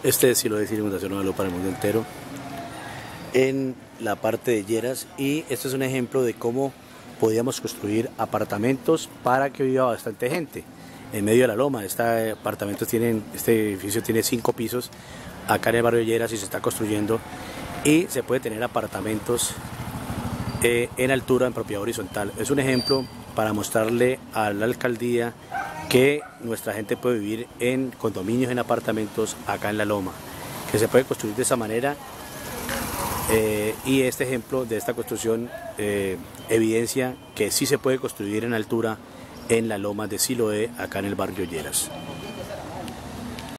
Este es Siloé Fundación Nueva para el mundo entero, en la parte de Lleras, y este es un ejemplo de cómo podíamos construir apartamentos para que viva bastante gente en medio de la loma. Este edificio tiene 5 pisos acá en el barrio de Lleras y se está construyendo, y se puede tener apartamentos en altura, en propiedad horizontal. Es un ejemplo para mostrarle a la alcaldía que nuestra gente puede vivir en condominios, en apartamentos acá en la loma, que se puede construir de esa manera, y este ejemplo de esta construcción evidencia que sí se puede construir en altura en la loma de Siloé, acá en el barrio Lleras.